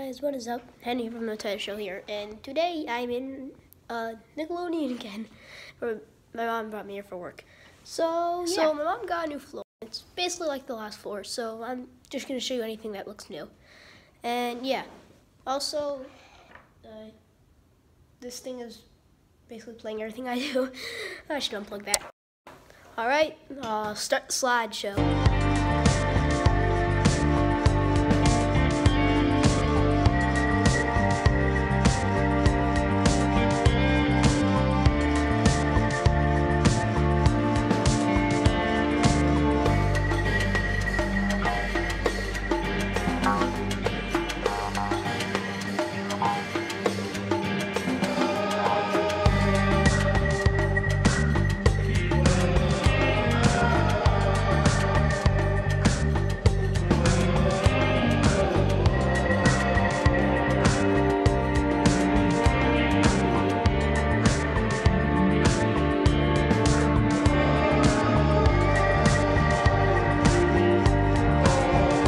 guys, what is up? Henry from the Tyler Show here, and today I'm in Nickelodeon again. My mom brought me here for work. So my mom got a new floor. It's basically like the last floor, so I'm just going to show you anything that looks new. And yeah, also, this thing is basically playing everything I do. I should unplug that. Alright, start the slideshow.